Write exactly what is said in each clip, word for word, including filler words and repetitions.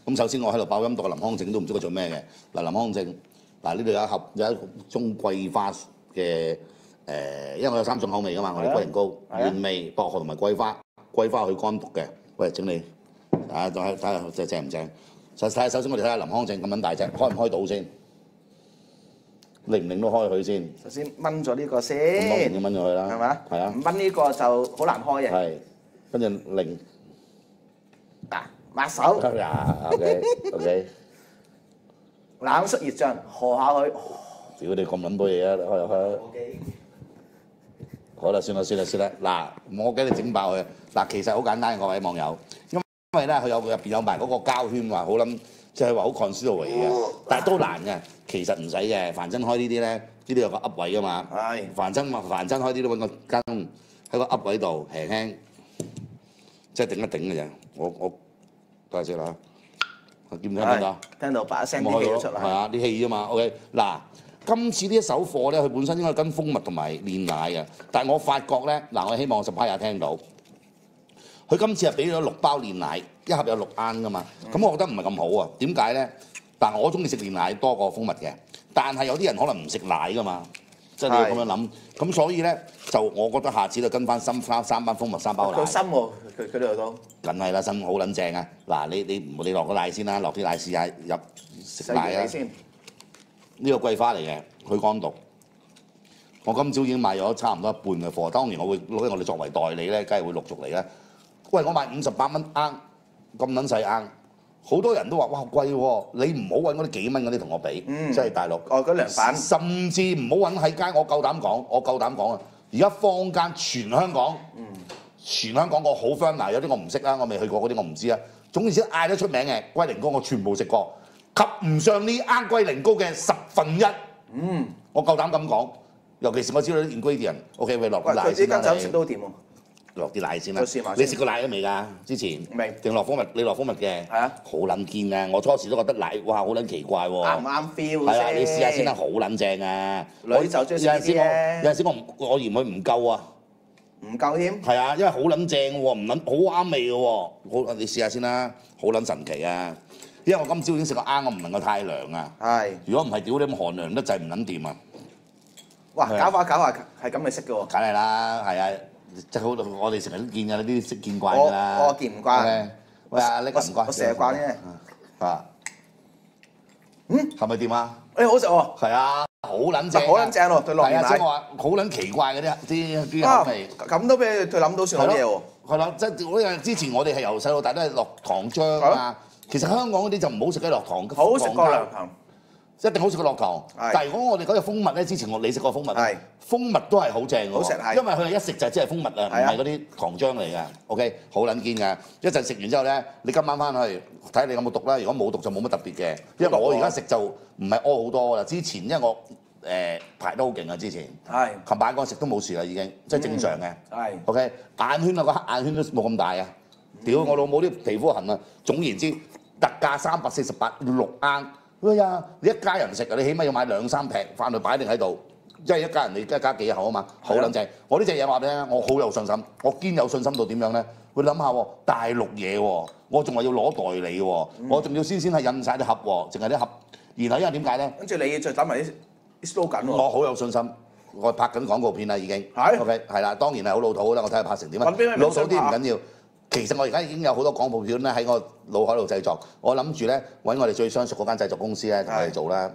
咁首先我喺度爆音讀個林康正都唔知佢做咩嘅。嗱，林康正，嗱呢度有一盒有一盅桂花嘅誒，因為我有三種口味噶嘛，我哋龜苓膏、原味、薄荷同埋桂花，桂花去乾毒嘅。喂，整你啊，睇下睇下正唔正？睇下首先我哋睇下林康正咁撚大隻，開唔開到先？擰唔擰到開佢先？ 首先燜咗呢個先， 咁當然要燜咗佢啦， 係嘛？ 係啊， 唔燜呢個就好難開嘅。 係，跟住擰。 嗱，抹手。 啊 ，OK OK。 冷水熱醬，賀下佢。 屌你咁撚多嘢啊！開入去。好啦，算啦算啦算啦。嗱，我驚你整爆佢。嗱，其實好簡單，各位網友，因為咧佢有入邊有埋嗰個膠圈，話好撚，即係話好 conceal 嚟嘅，但係都難嘅。其實唔使嘅，凡真開呢啲咧，呢啲有個噏位噶嘛。係。凡真話凡真開啲都揾個羹喺個噏位度輕輕，即係頂一頂嘅啫。我我多謝先啦。見唔聽到？ 聽到把聲啲氣出嚟。 係啊，啲氣啫嘛。OK， 嗱，今次呢一手貨咧，佢本身應該跟蜂蜜同埋煉奶嘅，但係我發覺咧，嗱，我希望十派也聽到，佢今次係俾咗六包煉奶，一盒有六盎噶嘛。咁、嗯、我覺得唔係咁好啊。點解咧？但係我中意食煉奶多過蜂蜜嘅，但係有啲人可能唔食奶噶嘛，即係你要咁樣諗。咁所以咧，就我覺得下次就跟翻三三三包蜂蜜三包奶。 佢深喎，佢佢呢度都。 梗係啦，新好撚正啊！嗱，你你你落個奶先啦，落啲奶試下入食奶啊！呢個桂花嚟嘅，佢乾毒。我今朝已經買咗差唔多一半嘅貨，當然我會攞我哋作為代理咧，梗係會陸續嚟啦。喂，我賣五十八蚊盎，咁撚細盎，好多人都話哇貴喎！你唔好揾嗰啲幾蚊嗰啲同我比，嗯、即係大陸。 哦，嗰涼板。 甚至唔好揾喺街，我夠膽講，我夠膽講啊！而家坊間全香港。嗯全香港個好 friend 嗱，有啲我唔識啦，我未去過嗰啲我唔知啦。總之嗌得出名嘅龜苓膏，我全部食過，及唔上呢啱龜苓膏嘅十分一。嗯，我夠膽咁講，尤其是我知道啲 ingredient。OK， 喂，落啲奶先啦。 佢呢間酒食都掂喎。 落啲奶先啦。你食過奶都未㗎？之前未。 定落蜂蜜？你落蜂蜜嘅？係啊。好撚堅啊！我初時都覺得奶哇好撚奇怪喎。 啱唔啱 feel 係啊，你試下先啦，好撚正啊！ 女就中意食呢啲嘅。 有陣時我我我嫌佢唔夠啊。 唔夠添？係啊，因為好撚正喎，唔撚好啱味嘅喎。好，你試下先啦，好撚神奇啊！因為我今朝已經食過啱，我唔能夠太涼啊。係。如果唔係，屌你咁寒涼得滯，唔撚掂啊！ 哇，搞下搞下係咁你識嘅喎？ 梗係啦，係啊，即係好，我哋成日都見㗎，呢啲識見慣㗎啦。 我我見唔慣。 喂，阿叻唔慣。 我成日慣啫。 啊。嗯？係咪掂啊？ 誒，好食喎。 係啊。好撚正， 好撚正喎！對落面奶， 即係我話好撚奇怪嗰啲啲啲口味， 咁都俾佢諗到算好嘢喎。 係啦，即係嗰陣之前我哋係由細到大都係落糖漿啊。其實香港嗰啲就唔好食嘅落糖， 好食過落糖， 一定好食過落糖。但係如果我哋嗰隻蜂蜜咧，之前我你食過蜂蜜，蜂蜜都係好正嘅，好食係，因為佢係一食就即係蜂蜜啊，唔係嗰啲糖漿嚟㗎。OK， 好撚堅㗎。一陣食完之後咧，你今晚翻去睇下你有冇毒啦。如果冇毒就冇乜特別嘅，因為我而家食就唔係屙好多啦。之前因為我誒排得好勁啊，之前係琴晚嗰陣食都冇事啦，已經即係正常嘅。係 OK， 眼圈啊個黑眼圈都冇咁大啊。屌我老母啲皮膚痕啊！總言之，特價三百四十八六盎。哎呀，你一家人食啊，你起碼要買兩三劈翻去擺定喺度，即係一家人你一家幾口啊嘛，好撚正。我呢隻嘢話俾你聽，我好有信心，我堅有信心到點樣咧？會諗下喎，大陸嘢喎，我仲話要攞代理喎，嗯、我仲要先先係印晒啲盒喎，淨係啲盒。然後因為點解咧？跟住你再打埋啲 slogan 喎。我好有信心，我拍緊廣告片啦已經。係。OK， 係啦，當然係好老土啦，我睇下拍成點啊。老土啲唔緊要。其實我而家已經有好多廣告片咧喺我腦海度製作，我諗住咧揾我哋最相熟嗰間製作公司咧同我哋做啦。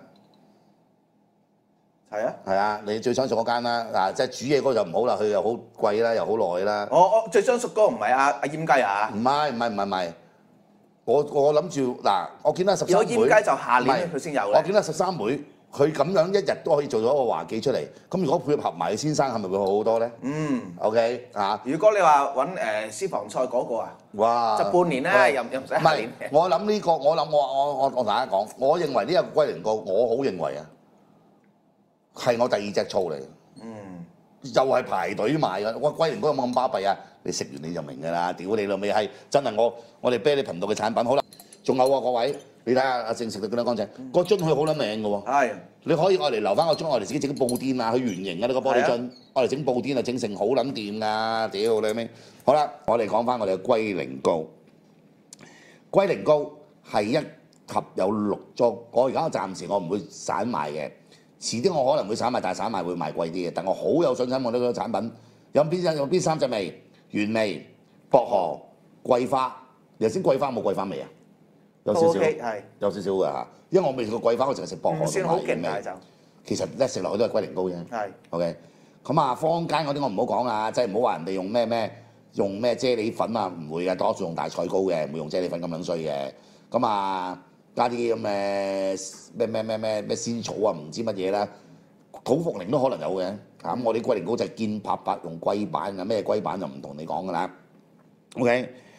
係啊，係啊，你最相熟嗰間啦，嗱即係煮嘢嗰個就唔好啦，佢又好貴啦，又好耐啦。我我最相熟嗰個唔係阿阿閹雞啊？唔係唔係唔係唔係，我我諗住嗱，我見到十三妹。如果閹雞就下年佢先有咧。我見到十三妹。佢咁樣一日都可以做咗一個華記出嚟，咁如果配合埋先生，係咪會好好多咧？嗯 ，OK 啊。如果你話揾誒私房菜嗰個啊，哇，就半年咧，又又唔使下年。唔係，我諗呢個，我諗我我我我同大家講，我認為呢個龜苓膏，我好認為啊，係我第二隻醋嚟。嗯，又係排隊買嘅。我龜苓膏有冇咁巴閉啊？你食完你就明㗎啦。屌你老味係真係我我哋啤梨頻道嘅產品。好啦，仲有喎各位。你睇下阿正食到幾多乾淨？個樽佢好撚靚嘅喎。係。你可以愛嚟留翻個樽，愛嚟自己整布甸啊，佢圓形嘅呢個玻璃樽，愛嚟整布甸啊，整成好撚掂㗎！屌你咩？好啦，我哋講翻我哋嘅龜苓膏。龜苓膏係一盒有六裝。我而家暫時我唔會散賣嘅，遲啲我可能會散賣，但係散賣會賣貴啲嘅。但我好有信心我呢個產品有邊隻有邊三隻味？原味、薄荷、桂花。頭先桂花冇桂花味啊？有少少，係有少少㗎嚇。因為我未食過桂花，我淨係食薄荷同埋原味。其實咧食落去都係龜苓膏啫。係。OK。咁啊，坊間嗰啲我唔好講啊，即係唔好話人哋用咩咩用咩啫喱粉啊，唔會嘅，多數用大菜膏嘅，唔會用啫喱粉咁樣衰嘅。咁啊，加啲咁嘅咩咩咩咩咩仙草啊，唔知乜嘢啦，土茯苓都可能有嘅。咁、嗯、我啲龜苓膏就係堅拍拍用龜板嘅，咩龜板就唔同你講㗎啦。OK。